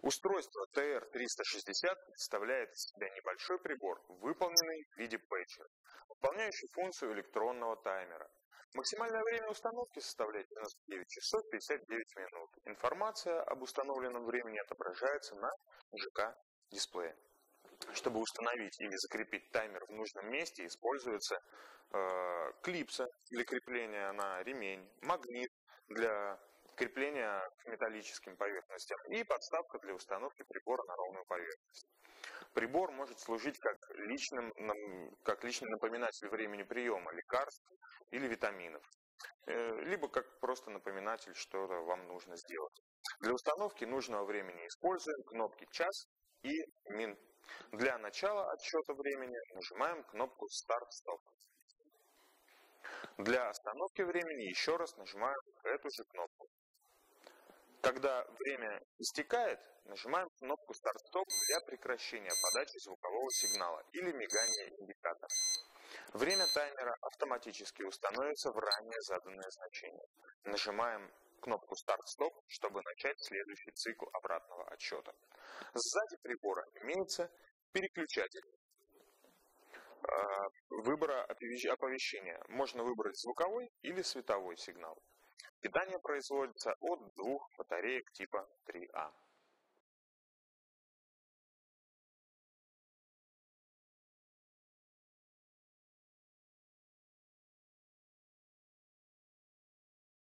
Устройство TR-360 представляет из себя небольшой прибор, выполненный в виде пейджера, выполняющий функцию электронного таймера. Максимальное время установки составляет 99 часов 59 минут. Информация об установленном времени отображается на ЖК-дисплее. Чтобы установить или закрепить таймер в нужном месте, используется клипса для крепления на ремень, магнит для крепления к металлическим поверхностям и подставка для установки прибора на ровную поверхность. Прибор может служить как личный напоминатель времени приема лекарств или витаминов, либо как просто напоминатель, что вам нужно сделать. Для установки нужного времени используем кнопки «Час» и «Мин». Для начала отсчета времени нажимаем кнопку «Старт-стоп». Для остановки времени еще раз нажимаем эту же кнопку. Когда время истекает, нажимаем кнопку «Старт-стоп» для прекращения подачи звукового сигнала или мигания индикатора. Время таймера автоматически установится в ранее заданное значение. Нажимаем кнопку «Старт-стоп», чтобы начать следующий цикл обратного отсчета. Сзади прибора имеется переключатель выбора оповещения. Можно выбрать звуковой или световой сигнал. Питание производится от двух батареек типа 3А.